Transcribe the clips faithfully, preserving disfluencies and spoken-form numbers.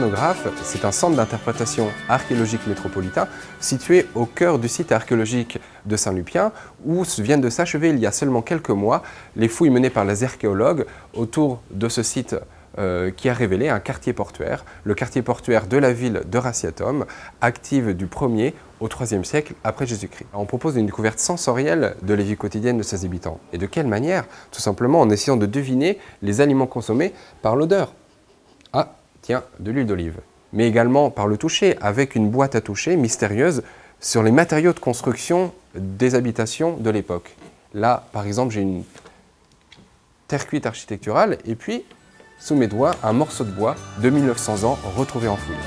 chronographe, c'est un centre d'interprétation archéologique métropolitain situé au cœur du site archéologique de Saint-Lupien où viennent de s'achever il y a seulement quelques mois les fouilles menées par les archéologues autour de ce site euh, qui a révélé un quartier portuaire, le quartier portuaire de la ville de Raciatum, active du premier au troisième siècle après Jésus-Christ. On propose une découverte sensorielle de la vie quotidienne de ses habitants. Et de quelle manière? Tout simplement en essayant de deviner les aliments consommés par l'odeur. Ah, tiens, de l'huile d'olive. Mais également par le toucher, avec une boîte à toucher mystérieuse sur les matériaux de construction des habitations de l'époque. Là, par exemple, j'ai une terre cuite architecturale et puis, sous mes doigts, un morceau de bois de mille neuf cents ans retrouvé en fouille.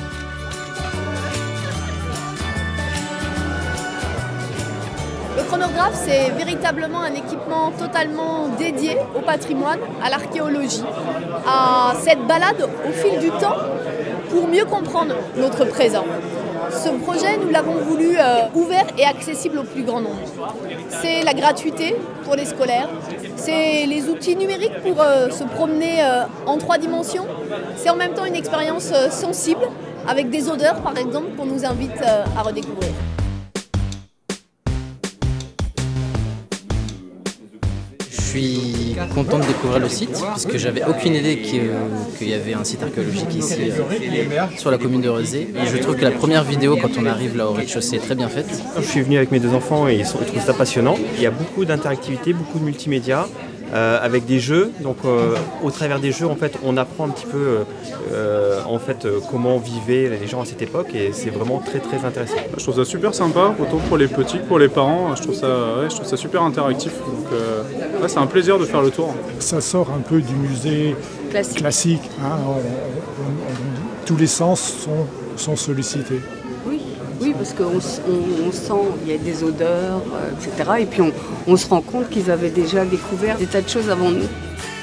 Le chronographe, c'est véritablement un équipement totalement dédié au patrimoine, à l'archéologie, à cette balade au fil du temps pour mieux comprendre notre présent. Ce projet, nous l'avons voulu euh, ouvert et accessible au plus grand nombre. C'est la gratuité pour les scolaires, c'est les outils numériques pour euh, se promener euh, en trois dimensions, c'est en même temps une expérience euh, sensible, avec des odeurs par exemple, qu'on nous invite euh, à redécouvrir. Je suis content de découvrir le site parce que j'avais aucune idée qu'il qu'il y avait un site archéologique ici euh, sur la commune de Rezé. Et je trouve que la première vidéo quand on arrive là au rez-de-chaussée est très bien faite. Je suis venu avec mes deux enfants et ils, sont, ils trouvent ça passionnant. Il y a beaucoup d'interactivité, beaucoup de multimédia euh, avec des jeux. Donc euh, au travers des jeux en fait on apprend un petit peu euh, en fait euh, comment vivaient les gens à cette époque et c'est vraiment très très intéressant. Je trouve ça super sympa, autant pour les petits que pour les parents. Je trouve ça, ouais, je trouve ça super interactif. Donc euh, ouais, c'est un plaisir de faire le tour. Ça sort un peu du musée classique. classique hein, on, on, on, tous les sens sont, sont sollicités. Oui, oui parce qu'on on, on sent, il y a des odeurs, euh, et cetera. Et puis on, on se rend compte qu'ils avaient déjà découvert des tas de choses avant nous.